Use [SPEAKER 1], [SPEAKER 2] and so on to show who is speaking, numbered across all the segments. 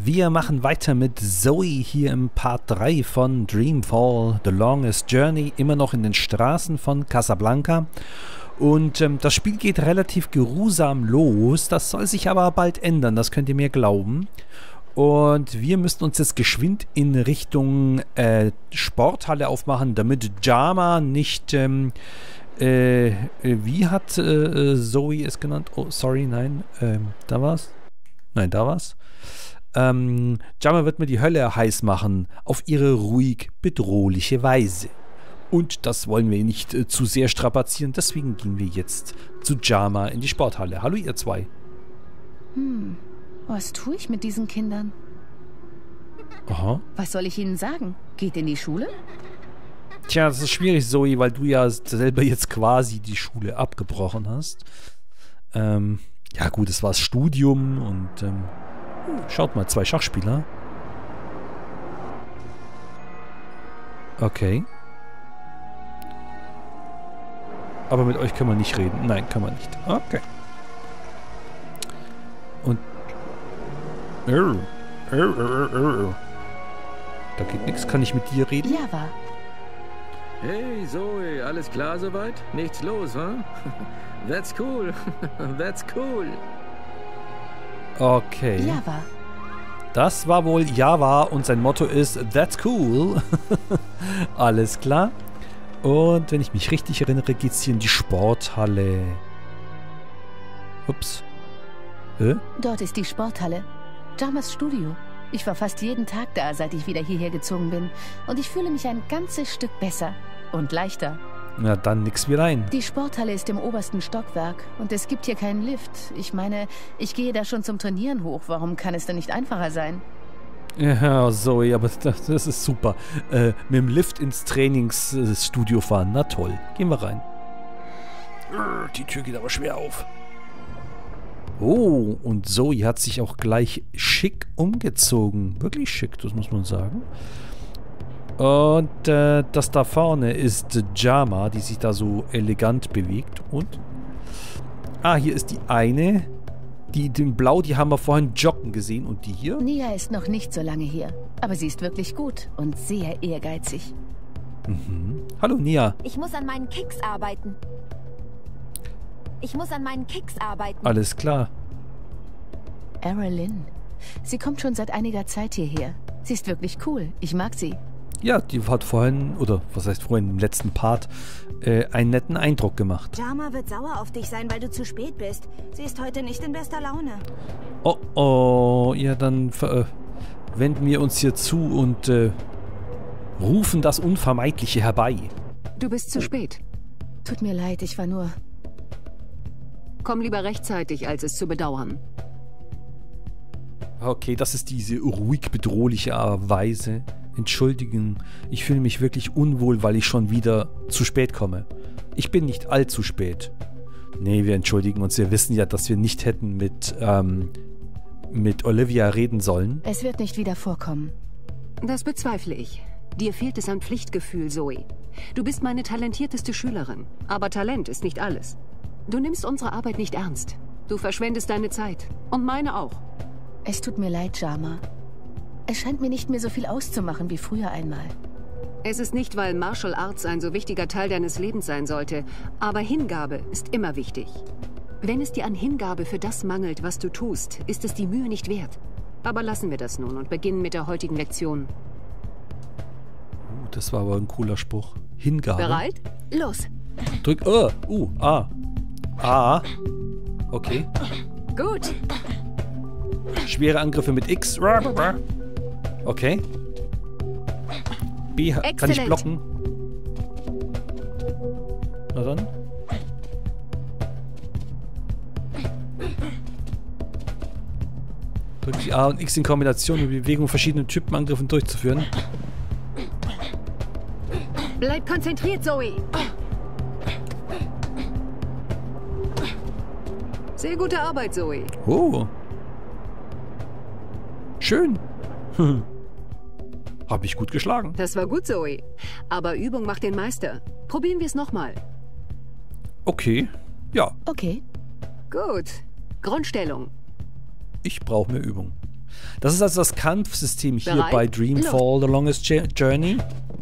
[SPEAKER 1] Wir machen weiter mit Zoe hier im Part 3 von Dreamfall, The Longest Journey, immer noch in den Straßen von Casablanca. Und das Spiel geht relativ geruhsam los, das soll sich aber bald ändern, das könnt ihr mir glauben. Und wir müssen uns jetzt geschwind in Richtung Sporthalle aufmachen, damit Jama nicht, wie hat Zoe es genannt? Oh, sorry, nein, da war's. Nein, da war's. Jama wird mir die Hölle heiß machen, auf ihre ruhig bedrohliche Weise. Und das wollen wir nicht zu sehr strapazieren, deswegen gehen wir jetzt zu Jama in die Sporthalle. Hallo ihr zwei.
[SPEAKER 2] Was tue ich mit diesen Kindern?
[SPEAKER 1] Aha.
[SPEAKER 2] Was soll ich ihnen sagen? Geht in die Schule?
[SPEAKER 1] Tja, das ist schwierig, Zoe, weil du ja selber jetzt quasi die Schule abgebrochen hast. Ja gut, es war das Studium und schaut mal, 2 Schachspieler. Okay. Aber mit euch können wir nicht reden. Nein, kann man nicht. Okay. Und da geht nichts. Kann ich mit dir reden?
[SPEAKER 2] Java.
[SPEAKER 3] Hey Zoe, alles klar soweit? Nichts los, wa? That's cool. That's cool.
[SPEAKER 1] Okay.
[SPEAKER 2] Java.
[SPEAKER 1] Das war wohl Java und sein Motto ist That's cool. Alles klar. Und wenn ich mich richtig erinnere, geht es hier in die Sporthalle. Ups.
[SPEAKER 2] Dort ist die Sporthalle. Jamas Studio. Ich war fast jeden Tag da, seit ich wieder hierher gezogen bin. Und ich fühle mich ein ganzes Stück besser und leichter.
[SPEAKER 1] Na, dann nix wie rein.
[SPEAKER 2] Die Sporthalle ist im obersten Stockwerk und es gibt hier keinen Lift. Ich meine, ich gehe da schon zum Trainieren hoch. Warum kann es denn nicht einfacher sein?
[SPEAKER 1] Ja, Zoe, aber das ist super. Mit dem Lift ins Trainingsstudio fahren, na toll. Gehen wir rein. Die Tür geht aber schwer auf. Oh, und Zoe hat sich auch gleich schick umgezogen. Wirklich schick, das muss man sagen. Und das da vorne ist Jama, die sich da so elegant bewegt. Und hier ist die eine. Die in Blau, die haben wir vorhin joggen gesehen. Und die hier?
[SPEAKER 2] Nia ist noch nicht so lange hier. Aber sie ist wirklich gut und sehr ehrgeizig.
[SPEAKER 1] Mhm. Hallo, Nia.
[SPEAKER 4] Ich muss an meinen Kicks arbeiten.
[SPEAKER 1] Alles klar.
[SPEAKER 2] Aralyn. Sie kommt schon seit einiger Zeit hierher. Sie ist wirklich cool. Ich mag sie.
[SPEAKER 1] Ja, die hat vorhin, oder was heißt vorhin, im letzten Part, einen netten Eindruck gemacht.
[SPEAKER 4] Jama wird sauer auf dich sein, weil du zu spät bist. Sie ist heute nicht in bester Laune.
[SPEAKER 1] Oh, ja, dann wenden wir uns hier zu und rufen das Unvermeidliche herbei.
[SPEAKER 5] Du bist zu spät.
[SPEAKER 2] Tut mir leid, ich war nur...
[SPEAKER 5] Komm lieber rechtzeitig, als es zu bedauern.
[SPEAKER 1] Okay, das ist diese ruhig bedrohliche Weise. Entschuldigen, ich fühle mich wirklich unwohl, weil ich schon wieder zu spät komme. Ich bin nicht allzu spät. Nee, wir entschuldigen uns. Wir wissen ja, dass wir nicht hätten mit Olivia reden sollen.
[SPEAKER 2] Es wird nicht wieder vorkommen.
[SPEAKER 5] Das bezweifle ich. Dir fehlt es an Pflichtgefühl, Zoe. Du bist meine talentierteste Schülerin. Aber Talent ist nicht alles. Du nimmst unsere Arbeit nicht ernst. Du verschwendest deine Zeit. Und meine auch.
[SPEAKER 2] Es tut mir leid, Jama. Es scheint mir nicht mehr so viel auszumachen wie früher einmal.
[SPEAKER 5] Es ist nicht, weil Martial Arts ein so wichtiger Teil deines Lebens sein sollte. Aber Hingabe ist immer wichtig. Wenn es dir an Hingabe für das mangelt, was du tust, ist es die Mühe nicht wert. Aber lassen wir das nun und beginnen mit der heutigen Lektion.
[SPEAKER 1] Das war aber ein cooler Spruch. Hingabe.
[SPEAKER 5] Bereit? Los.
[SPEAKER 1] Drück. A. A. Okay.
[SPEAKER 5] Gut.
[SPEAKER 1] Schwere Angriffe mit X. Okay. B kann ich blocken. Na dann. Drück die A und X in Kombination mit Bewegung verschiedene Typen Angriffen durchzuführen.
[SPEAKER 5] Bleib konzentriert, Zoe. Sehr gute Arbeit, Zoe.
[SPEAKER 1] Oh. Schön. Hab ich gut geschlagen.
[SPEAKER 5] Das war gut, Zoe. Aber Übung macht den Meister. Probieren wir es nochmal.
[SPEAKER 1] Okay. Ja.
[SPEAKER 2] Okay.
[SPEAKER 5] Gut. Grundstellung.
[SPEAKER 1] Ich brauche mehr Übung. Das ist also das Kampfsystem hier
[SPEAKER 5] Bereit?
[SPEAKER 1] bei Dreamfall, The Longest Journey.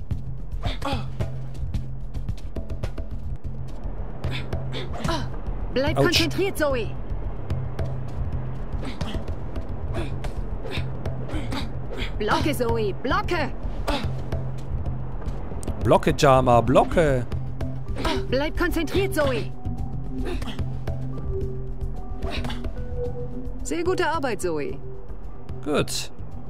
[SPEAKER 5] Bleib
[SPEAKER 1] Autsch.
[SPEAKER 5] konzentriert, Zoe. Blocke, Zoe, blocke.
[SPEAKER 1] Blocke, Jama, blocke.
[SPEAKER 5] Bleib konzentriert, Zoe. Sehr gute Arbeit, Zoe.
[SPEAKER 1] Gut.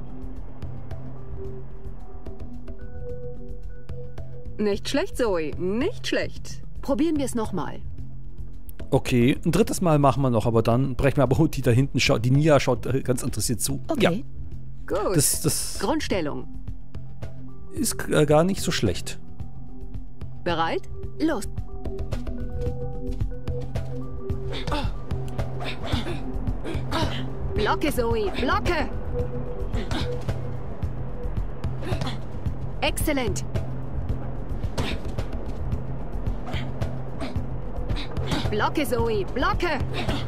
[SPEAKER 5] Nicht schlecht, Zoe, nicht schlecht. Probieren wir es nochmal.
[SPEAKER 1] Okay, ein drittes Mal machen wir noch, aber dann brechen wir aber die da hinten, die Nia schaut ganz interessiert zu.
[SPEAKER 2] Okay.
[SPEAKER 1] Ja,
[SPEAKER 5] Gut.
[SPEAKER 1] das
[SPEAKER 5] Grundstellung.
[SPEAKER 1] ist gar nicht so schlecht.
[SPEAKER 5] Bereit? Los. Blocke, Zoe, blocke. Exzellent. Blocke, Zoe, blocke.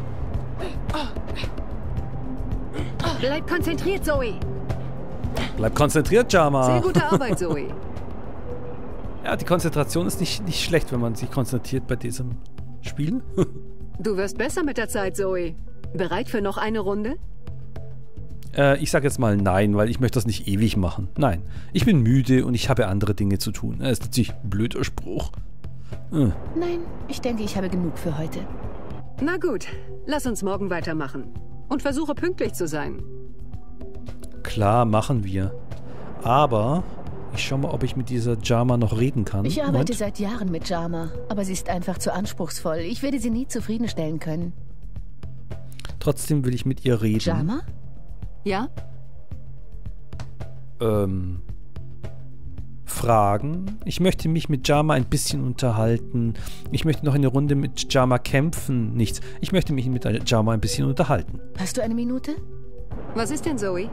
[SPEAKER 5] Bleib konzentriert, Zoe.
[SPEAKER 1] Bleib konzentriert, Jama.
[SPEAKER 5] Sehr gute Arbeit, Zoe.
[SPEAKER 1] Ja, die Konzentration ist nicht schlecht, wenn man sich konzentriert bei diesem Spiel.
[SPEAKER 5] Du wirst besser mit der Zeit, Zoe. Bereit für noch eine Runde?
[SPEAKER 1] Ich sag jetzt mal nein, weil ich möchte das nicht ewig machen. Nein, ich bin müde und ich habe andere Dinge zu tun. Das ist natürlich ein blöder Spruch.
[SPEAKER 2] Nein, ich denke, ich habe genug für heute.
[SPEAKER 5] Na gut, lass uns morgen weitermachen. Und versuche pünktlich zu sein.
[SPEAKER 1] Klar, machen wir. Aber ich schau mal, ob ich mit dieser Jama noch reden kann.
[SPEAKER 2] Ich arbeite
[SPEAKER 1] Moment.
[SPEAKER 2] seit Jahren mit Jama, aber sie ist einfach zu anspruchsvoll. Ich werde sie nie zufriedenstellen können.
[SPEAKER 1] Trotzdem will ich mit ihr reden.
[SPEAKER 2] Jama?
[SPEAKER 5] Ja?
[SPEAKER 1] Fragen. Ich möchte mich mit Jama ein bisschen unterhalten. Ich möchte noch eine Runde mit Jama kämpfen. Nichts. Ich möchte mich mit Jama ein bisschen unterhalten.
[SPEAKER 2] Hast du eine Minute?
[SPEAKER 5] Was ist denn, Zoe?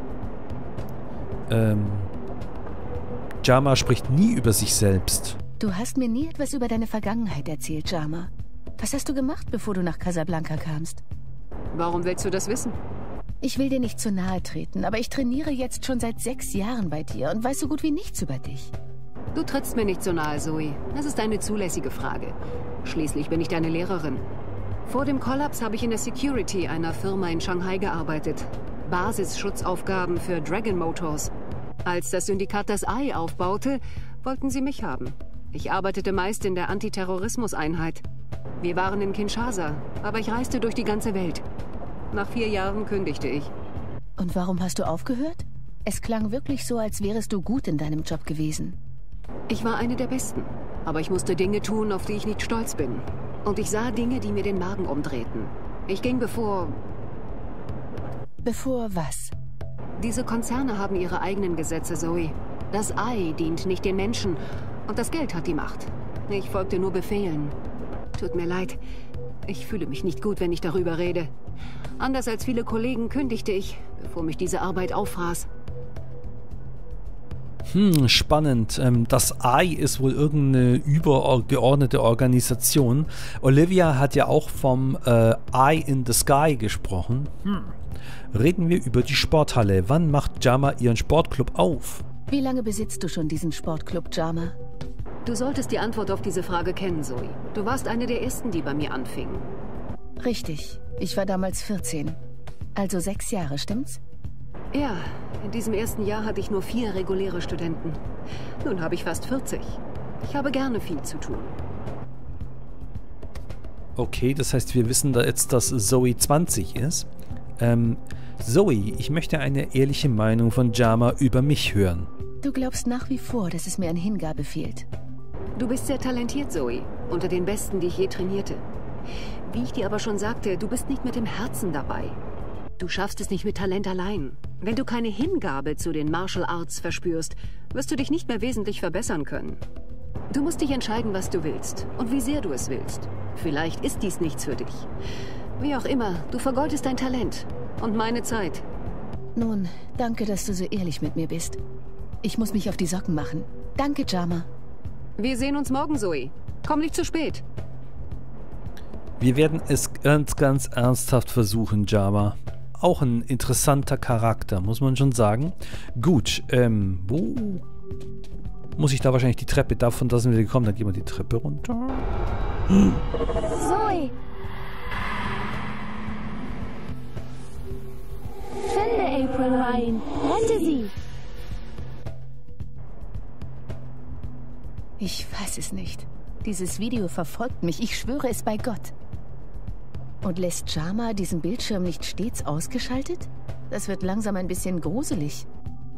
[SPEAKER 1] Jama spricht nie über sich selbst.
[SPEAKER 2] Du hast mir nie etwas über deine Vergangenheit erzählt, Jama. Was hast du gemacht, bevor du nach Casablanca kamst?
[SPEAKER 5] Warum willst du das wissen?
[SPEAKER 2] Ich will dir nicht zu nahe treten, aber ich trainiere jetzt schon seit 6 Jahren bei dir und weiß so gut wie nichts über dich.
[SPEAKER 5] Du trittst mir nicht so nahe, Zoe. Das ist eine zulässige Frage. Schließlich bin ich deine Lehrerin. Vor dem Kollaps habe ich in der Security einer Firma in Shanghai gearbeitet. Basisschutzaufgaben für Dragon Motors. Als das Syndikat das Ei aufbaute, wollten sie mich haben. Ich arbeitete meist in der Antiterrorismus-Einheit. Wir waren in Kinshasa, aber ich reiste durch die ganze Welt. Nach 4 Jahren kündigte ich.
[SPEAKER 2] Und warum hast du aufgehört? Es klang wirklich so, als wärest du gut in deinem Job gewesen.
[SPEAKER 5] Ich war eine der Besten, aber ich musste Dinge tun, auf die ich nicht stolz bin. Und ich sah Dinge, die mir den Magen umdrehten. Ich ging bevor...
[SPEAKER 2] Bevor was?
[SPEAKER 5] Diese Konzerne haben ihre eigenen Gesetze, Zoe. Das Ei dient nicht den Menschen und das Geld hat die Macht. Ich folgte nur Befehlen. Tut mir leid. Ich fühle mich nicht gut, wenn ich darüber rede. Anders als viele Kollegen kündigte ich, bevor mich diese Arbeit auffraß.
[SPEAKER 1] Spannend. Das Ei ist wohl irgendeine übergeordnete Organisation. Olivia hat ja auch vom Eye in the Sky gesprochen. Reden wir über die Sporthalle. Wann macht Jama ihren Sportclub auf?
[SPEAKER 2] Wie lange besitzt du schon diesen Sportclub, Jama?
[SPEAKER 5] Du solltest die Antwort auf diese Frage kennen, Zoe. Du warst eine der ersten, die bei mir anfingen.
[SPEAKER 2] Richtig. Ich war damals 14. Also 6 Jahre, stimmt's?
[SPEAKER 5] Ja, in diesem ersten Jahr hatte ich nur 4 reguläre Studenten. Nun habe ich fast 40. Ich habe gerne viel zu tun.
[SPEAKER 1] Okay, das heißt, wir wissen da jetzt, dass Zoe 20 ist. Zoe, ich möchte eine ehrliche Meinung von Jama über mich hören.
[SPEAKER 2] Du glaubst nach wie vor, dass es mir an Hingabe fehlt.
[SPEAKER 5] Du bist sehr talentiert, Zoe. Unter den Besten, die ich je trainierte. Wie ich dir aber schon sagte, du bist nicht mit dem Herzen dabei. Du schaffst es nicht mit Talent allein. Wenn du keine Hingabe zu den Martial Arts verspürst, wirst du dich nicht mehr wesentlich verbessern können. Du musst dich entscheiden, was du willst und wie sehr du es willst. Vielleicht ist dies nichts für dich. Wie auch immer, du vergeudest dein Talent und meine Zeit.
[SPEAKER 2] Nun, danke, dass du so ehrlich mit mir bist. Ich muss mich auf die Socken machen. Danke, Jama.
[SPEAKER 5] Wir sehen uns morgen, Zoe. Komm nicht zu spät.
[SPEAKER 1] Wir werden es ganz ernsthaft versuchen, Jama. auch ein interessanter Charakter, muss man schon sagen. Gut, wo muss ich da wahrscheinlich die Treppe, davon da sind wir gekommen, dann gehen wir die Treppe runter.
[SPEAKER 6] Zoe! Finde April Ryan! Rette sie!
[SPEAKER 2] Ich weiß es nicht. Dieses Video verfolgt mich, ich schwöre es bei Gott. Und lässt Jama diesen Bildschirm nicht stets ausgeschaltet? Das wird langsam ein bisschen gruselig.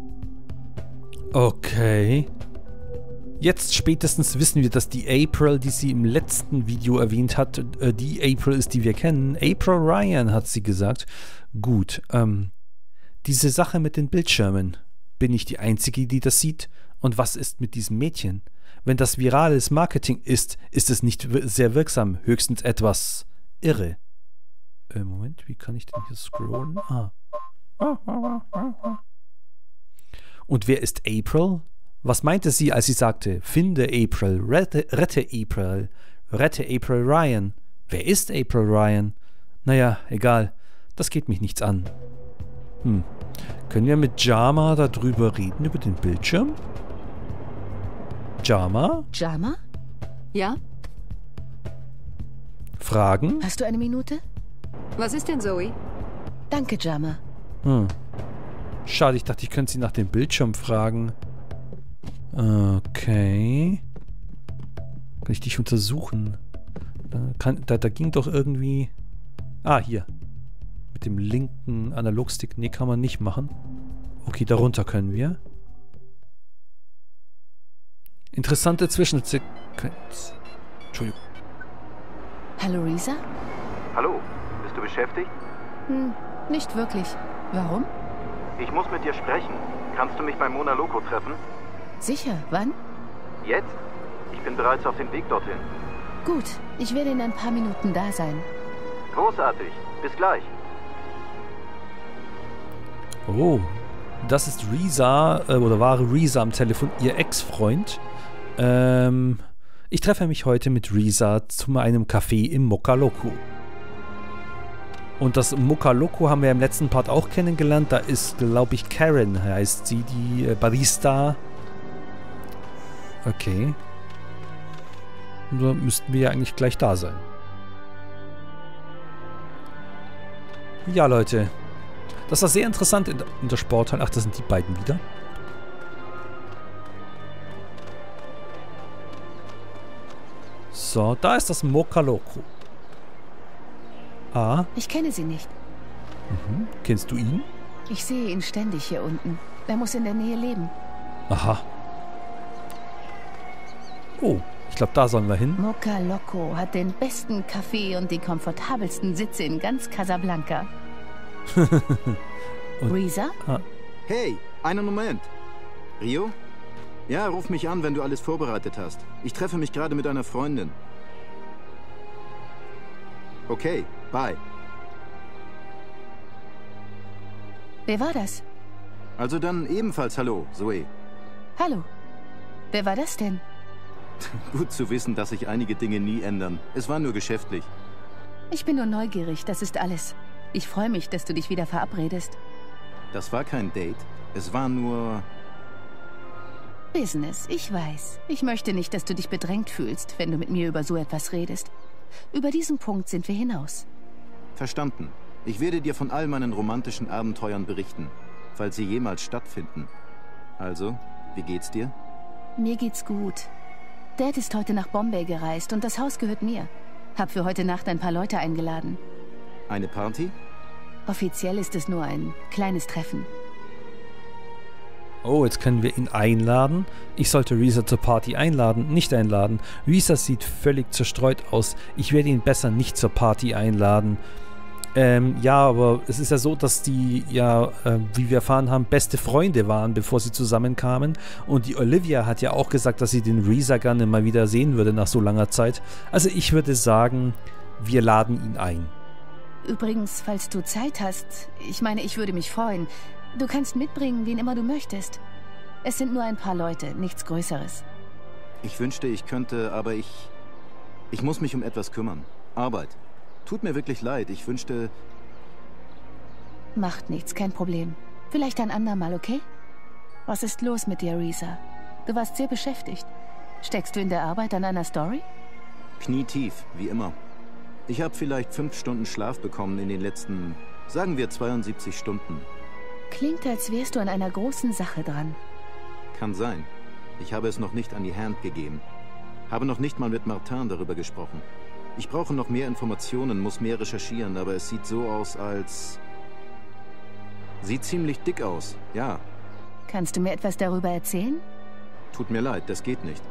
[SPEAKER 1] Okay. Jetzt spätestens wissen wir, dass die April, die sie im letzten Video erwähnt hat, die April ist, die wir kennen. April Ryan, hat sie gesagt. Gut, diese Sache mit den Bildschirmen. Bin ich die Einzige, die das sieht? Und was ist mit diesem Mädchen? Wenn das virales Marketing ist, ist es nicht sehr wirksam. Höchstens etwas irre. Moment, wie kann ich denn hier scrollen? Und wer ist April? Was meinte sie, als sie sagte, finde April, rette April Ryan? Wer ist April Ryan? Naja, egal, das geht mich nichts an. Können wir mit Jama darüber reden, über den Bildschirm? Jama?
[SPEAKER 2] Jama?
[SPEAKER 5] Ja?
[SPEAKER 1] Fragen?
[SPEAKER 2] Hast du eine Minute?
[SPEAKER 5] Was ist denn, Zoe?
[SPEAKER 2] Danke, Jama.
[SPEAKER 1] Schade, ich dachte, ich könnte sie nach dem Bildschirm fragen. Okay. Kann ich dich untersuchen? Da ging doch irgendwie... hier. Mit dem linken Analogstick. Nee, kann man nicht machen. Okay, darunter können wir. Interessante Zwischensequenz. Entschuldigung.
[SPEAKER 2] Hallo, Risa?
[SPEAKER 7] Hallo, bist du beschäftigt?
[SPEAKER 2] Nicht wirklich. Warum?
[SPEAKER 7] Ich muss mit dir sprechen. Kannst du mich bei Mona Loco treffen?
[SPEAKER 2] Sicher. Wann?
[SPEAKER 7] Jetzt? Ich bin bereits auf dem Weg dorthin.
[SPEAKER 2] Gut. Ich werde in ein paar Minuten da sein.
[SPEAKER 7] Großartig. Bis gleich.
[SPEAKER 1] Oh, das ist Risa, oder war Risa am Telefon, ihr Ex-Freund. Ich treffe mich heute mit Risa zu einem Café im Mocha Loco. Und das Mocha Loco haben wir im letzten Part auch kennengelernt. Da ist, glaube ich, Karen heißt sie, die Barista. Okay. Und da müssten wir ja eigentlich gleich da sein. Ja, Leute. Das war sehr interessant in der Sporthalle. Ach, das sind die beiden wieder. So, da ist das Mocha Loco.
[SPEAKER 2] Ich kenne sie nicht.
[SPEAKER 1] Kennst du ihn?
[SPEAKER 2] Ich sehe ihn ständig hier unten. Er muss in der Nähe leben.
[SPEAKER 1] Aha. Oh, ich glaube, da sollen wir hin.
[SPEAKER 2] Mocha Loco hat den besten Kaffee und die komfortabelsten Sitze in ganz Casablanca. Risa?
[SPEAKER 7] Hey, einen Moment. Rio? Ja, ruf mich an, wenn du alles vorbereitet hast. Ich treffe mich gerade mit einer Freundin. Okay, bye.
[SPEAKER 2] Wer war das?
[SPEAKER 7] Also dann ebenfalls hallo, Zoe.
[SPEAKER 2] Hallo. Wer war das denn?
[SPEAKER 7] Gut zu wissen, dass sich einige Dinge nie ändern. Es war nur geschäftlich.
[SPEAKER 2] Ich bin nur neugierig, das ist alles. Ich freue mich, dass du dich wieder verabredest.
[SPEAKER 7] Das war kein Date. Es war nur...
[SPEAKER 2] Business, ich weiß. Ich möchte nicht, dass du dich bedrängt fühlst, wenn du mit mir über so etwas redest. Über diesen Punkt sind wir hinaus.
[SPEAKER 7] Verstanden. Ich werde dir von all meinen romantischen Abenteuern berichten, falls sie jemals stattfinden. Also, wie geht's dir?
[SPEAKER 2] Mir geht's gut. Dad ist heute nach Bombay gereist und das Haus gehört mir. Hab für heute Nacht ein paar Leute eingeladen.
[SPEAKER 7] Eine Party?
[SPEAKER 2] Offiziell ist es nur ein kleines Treffen.
[SPEAKER 1] Oh, jetzt können wir ihn einladen. Ich sollte Risa zur Party einladen, nicht einladen. Risa sieht völlig zerstreut aus. Ich werde ihn besser nicht zur Party einladen. Ja, aber es ist ja so, dass die ja, wie wir erfahren haben, beste Freunde waren, bevor sie zusammenkamen. Und die Olivia hat ja auch gesagt, dass sie den Risa gerne mal wieder sehen würde nach so langer Zeit. Also ich würde sagen, wir laden ihn ein.
[SPEAKER 2] Übrigens, falls du Zeit hast, ich meine, ich würde mich freuen. Du kannst mitbringen, wen immer du möchtest. Es sind nur ein paar Leute, nichts Größeres.
[SPEAKER 7] Ich wünschte, ich könnte, aber ich muss mich um etwas kümmern. Arbeit. Tut mir wirklich leid, ich wünschte...
[SPEAKER 2] Macht nichts, kein Problem. Vielleicht ein andermal, okay? Was ist los mit dir, Reza? Du warst sehr beschäftigt. Steckst du in der Arbeit an einer Story?
[SPEAKER 7] Knietief, wie immer. Ich habe vielleicht 5 Stunden Schlaf bekommen in den letzten, sagen wir, 72 Stunden.
[SPEAKER 2] Klingt, als wärst du an einer großen Sache dran.
[SPEAKER 7] Kann sein. Ich habe es noch nicht an die Hand gegeben. Habe noch nicht mal mit Martin darüber gesprochen. Ich brauche noch mehr Informationen, muss mehr recherchieren, aber es sieht so aus, als... Sieht ziemlich dick aus, ja.
[SPEAKER 2] Kannst du mir etwas darüber erzählen?
[SPEAKER 7] Tut mir leid, das geht nicht.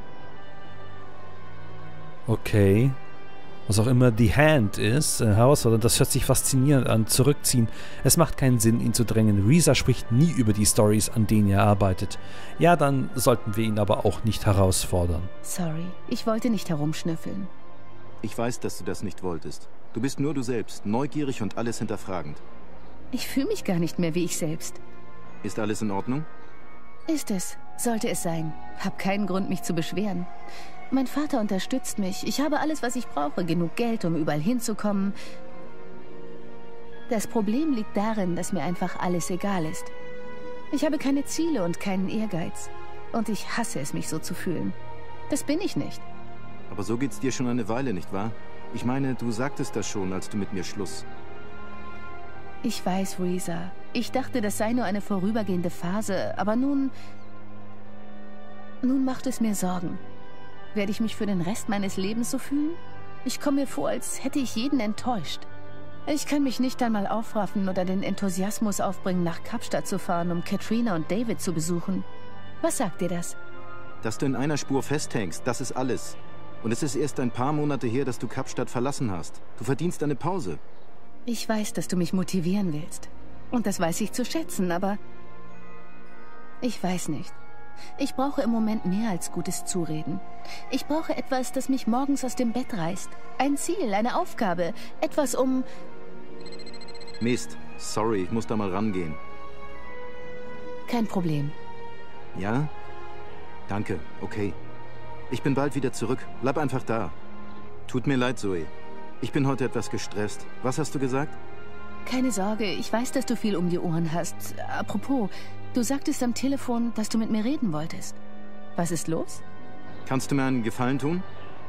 [SPEAKER 1] Okay. Was auch immer die Hand ist, herausfordernd, das hört sich faszinierend an. Zurückziehen. Es macht keinen Sinn, ihn zu drängen. Reza spricht nie über die Stories, an denen er arbeitet. Ja, dann sollten wir ihn aber auch nicht herausfordern.
[SPEAKER 2] Sorry, ich wollte nicht herumschnüffeln.
[SPEAKER 7] Ich weiß, dass du das nicht wolltest. Du bist nur du selbst, neugierig und alles hinterfragend.
[SPEAKER 2] Ich fühle mich gar nicht mehr wie ich selbst.
[SPEAKER 7] Ist alles in Ordnung?
[SPEAKER 2] Ist es. Sollte es sein. Hab keinen Grund, mich zu beschweren. Mein Vater unterstützt mich. Ich habe alles, was ich brauche. Genug Geld, um überall hinzukommen. Das Problem liegt darin, dass mir einfach alles egal ist. Ich habe keine Ziele und keinen Ehrgeiz. Und ich hasse es, mich so zu fühlen. Das bin ich nicht.
[SPEAKER 7] Aber so geht's dir schon eine Weile, nicht wahr? Ich meine, du sagtest das schon, als du mit mir Schluss.
[SPEAKER 2] Ich weiß, Reza. Ich dachte, das sei nur eine vorübergehende Phase, aber nun macht es mir Sorgen. Werde ich mich für den Rest meines Lebens so fühlen? Ich komme mir vor, als hätte ich jeden enttäuscht. Ich kann mich nicht einmal aufraffen oder den Enthusiasmus aufbringen, nach Kapstadt zu fahren, um Katrina und David zu besuchen. Was sagt dir das?
[SPEAKER 7] Dass du in einer Spur festhängst, das ist alles. Und es ist erst ein paar Monate her, dass du Kapstadt verlassen hast. Du verdienst eine Pause.
[SPEAKER 2] Ich weiß, dass du mich motivieren willst. Und das weiß ich zu schätzen, aber... Ich weiß nicht. Ich brauche im Moment mehr als gutes Zureden. Ich brauche etwas, das mich morgens aus dem Bett reißt. Ein Ziel, eine Aufgabe. Etwas um...
[SPEAKER 7] Mist. Sorry, ich muss da mal rangehen.
[SPEAKER 2] Kein Problem.
[SPEAKER 7] Ja? Danke, okay. Ich bin bald wieder zurück. Bleib einfach da. Tut mir leid, Zoe. Ich bin heute etwas gestresst. Was hast du gesagt?
[SPEAKER 2] Keine Sorge, ich weiß, dass du viel um die Ohren hast. Apropos, du sagtest am Telefon, dass du mit mir reden wolltest. Was ist los?
[SPEAKER 7] Kannst du mir einen Gefallen tun?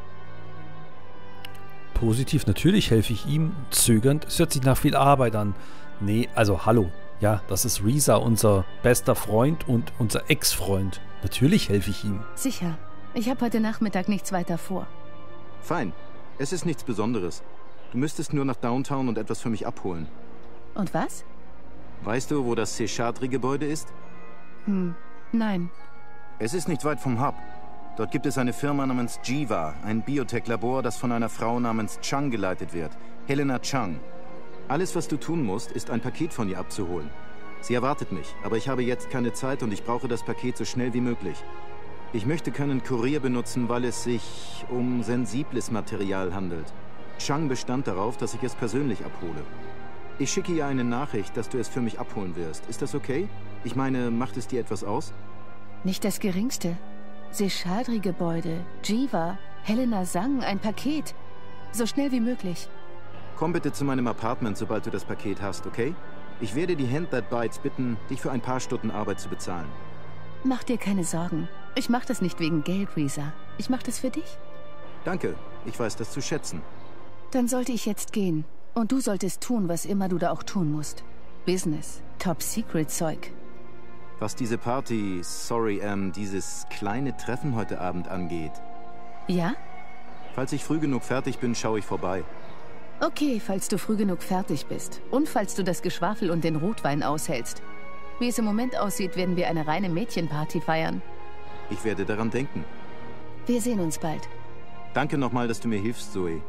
[SPEAKER 1] Positiv, natürlich helfe ich ihm. Zögernd, es hört sich nach viel Arbeit an. Nee, also hallo. Ja, das ist Reza, unser bester Freund und unser Ex-Freund. Natürlich helfe ich ihm.
[SPEAKER 2] Sicher. Ich habe heute Nachmittag nichts weiter vor.
[SPEAKER 7] Fein. Es ist nichts Besonderes. Du müsstest nur nach Downtown und etwas für mich abholen.
[SPEAKER 2] Und was?
[SPEAKER 7] Weißt du, wo das Seshadri-Gebäude ist?
[SPEAKER 2] Nein.
[SPEAKER 7] Es ist nicht weit vom Hub. Dort gibt es eine Firma namens Jiva, ein Biotech-Labor, das von einer Frau namens Chang geleitet wird. Helena Chang. Alles, was du tun musst, ist ein Paket von ihr abzuholen. Sie erwartet mich, aber ich habe jetzt keine Zeit und ich brauche das Paket so schnell wie möglich. Ich möchte keinen Kurier benutzen, weil es sich um sensibles Material handelt. Chang bestand darauf, dass ich es persönlich abhole. Ich schicke ihr eine Nachricht, dass du es für mich abholen wirst. Ist das okay? Ich meine, macht es dir etwas aus?
[SPEAKER 2] Nicht das Geringste. Seshadri-Gebäude, Jiva, Helena Sang, ein Paket. So schnell wie möglich.
[SPEAKER 7] Komm bitte zu meinem Apartment, sobald du das Paket hast, okay? Ich werde die Hand That Bites bitten, dich für ein paar Stunden Arbeit zu bezahlen.
[SPEAKER 2] Mach dir keine Sorgen. Ich mach das nicht wegen Geld, Reza. Ich mach das für dich.
[SPEAKER 7] Danke, ich weiß das zu schätzen.
[SPEAKER 2] Dann sollte ich jetzt gehen. Und du solltest tun, was immer du da auch tun musst. Business, Top-Secret-Zeug.
[SPEAKER 7] Was diese Party, dieses kleine Treffen heute Abend angeht.
[SPEAKER 2] Ja?
[SPEAKER 7] Falls ich früh genug fertig bin, schaue ich vorbei.
[SPEAKER 2] Okay, falls du früh genug fertig bist. Und falls du das Geschwafel und den Rotwein aushältst. Wie es im Moment aussieht, werden wir eine reine Mädchenparty feiern.
[SPEAKER 7] Ich werde daran denken.
[SPEAKER 2] Wir sehen uns bald.
[SPEAKER 7] Danke nochmal, dass du mir hilfst, Zoe.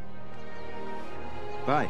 [SPEAKER 7] Bye.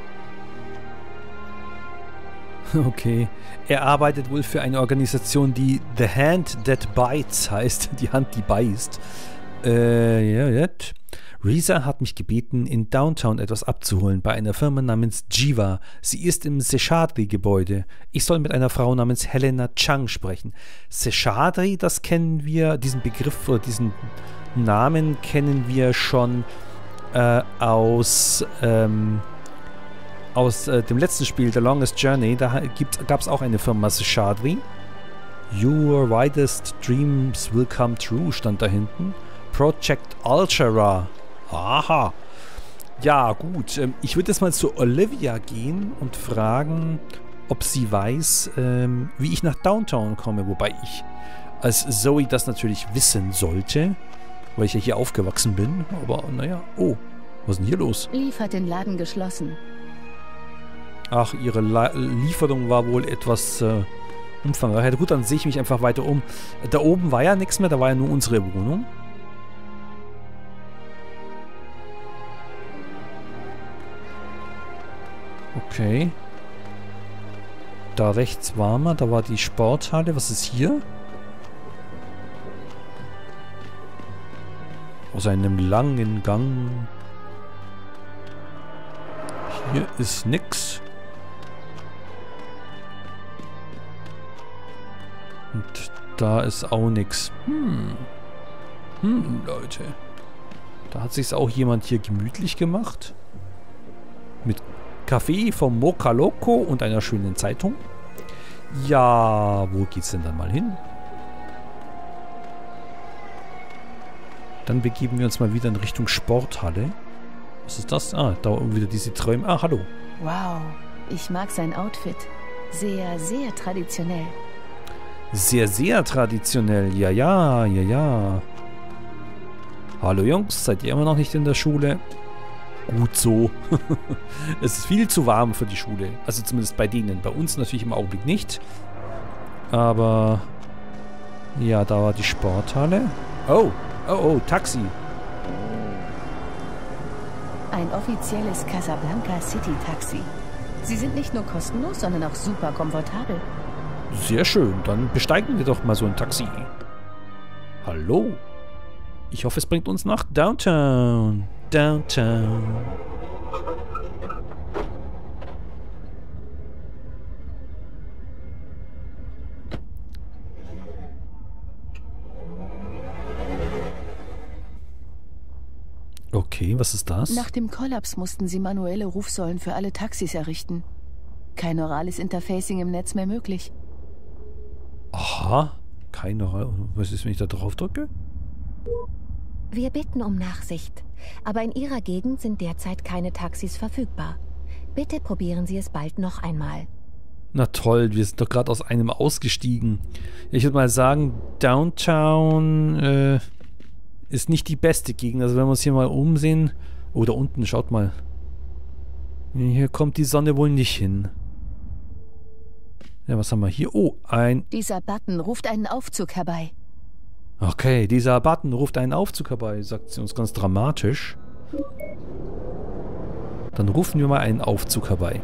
[SPEAKER 1] Okay. Er arbeitet wohl für eine Organisation, die The Hand That Bites heißt. Die Hand, die beißt. Jetzt. Reza hat mich gebeten, in Downtown etwas abzuholen bei einer Firma namens Jiva. Sie ist im Seshadri-Gebäude. Ich soll mit einer Frau namens Helena Chang sprechen. Seshadri, das kennen wir, diesen Begriff oder diesen Namen kennen wir schon aus aus dem letzten Spiel, The Longest Journey, da gab es auch eine Firma, Seshadri. Your widest dreams will come true, stand da hinten. Project Ultra. Aha. Ja, gut. Ich würde jetzt mal zu Olivia gehen und fragen, ob sie weiß, wie ich nach Downtown komme. Wobei ich als Zoe das natürlich wissen sollte, weil ich ja hier aufgewachsen bin. Aber naja, oh, was ist denn hier los?
[SPEAKER 2] Leaf hat den Laden geschlossen.
[SPEAKER 1] Ach, ihre Lieferung war wohl etwas umfangreich. Gut, dann sehe ich mich einfach weiter um. Da oben war ja nichts mehr, da war ja nur unsere Wohnung. Okay. Da rechts war man, da war die Sporthalle. Was ist hier? Aus einem langen Gang. Hier ist nix. Und da ist auch nix. Leute. Da hat sich's auch jemand hier gemütlich gemacht. Mit Kaffee vom Mocha Loco und einer schönen Zeitung. Ja, wo geht's denn dann mal hin? Dann begeben wir uns mal wieder in Richtung Sporthalle. Was ist das? Ah, da oben wieder diese Träume. Ah, hallo.
[SPEAKER 2] Wow, ich mag sein Outfit. Sehr, sehr traditionell.
[SPEAKER 1] Sehr, sehr traditionell. Ja, ja, ja, ja. Hallo Jungs, seid ihr immer noch nicht in der Schule? Gut so. Es ist viel zu warm für die Schule. Also zumindest bei denen. Bei uns natürlich im Augenblick nicht. Aber ja, da war die Sporthalle. Oh, oh, oh, Taxi.
[SPEAKER 2] Ein offizielles Casablanca City Taxi. Sie sind nicht nur kostenlos, sondern auch super komfortabel.
[SPEAKER 1] Sehr schön, dann besteigen wir doch mal so ein Taxi. Hallo. Ich hoffe, es bringt uns nach Downtown. Downtown. Okay, was ist das?
[SPEAKER 2] Nach dem Kollaps mussten sie manuelle Rufsäulen für alle Taxis errichten. Kein orales Interfacing im Netz mehr möglich.
[SPEAKER 1] Aha, kein oral. Was ist, wenn ich da drauf drücke?
[SPEAKER 8] Wir bitten um Nachsicht, aber in Ihrer Gegend sind derzeit keine Taxis verfügbar. Bitte probieren Sie es bald noch einmal.
[SPEAKER 1] Na toll, wir sind doch gerade aus einem ausgestiegen. Ich würde mal sagen, Downtown ist nicht die beste Gegend. Also wenn wir uns hier mal umsehen... Oh, da unten, schaut mal. Hier kommt die Sonne wohl nicht hin. Ja, was haben wir hier? Oh,
[SPEAKER 2] Dieser Button ruft einen Aufzug herbei.
[SPEAKER 1] Okay, dieser Button ruft einen Aufzug herbei, sagt sie uns ganz dramatisch. Dann rufen wir mal einen Aufzug herbei.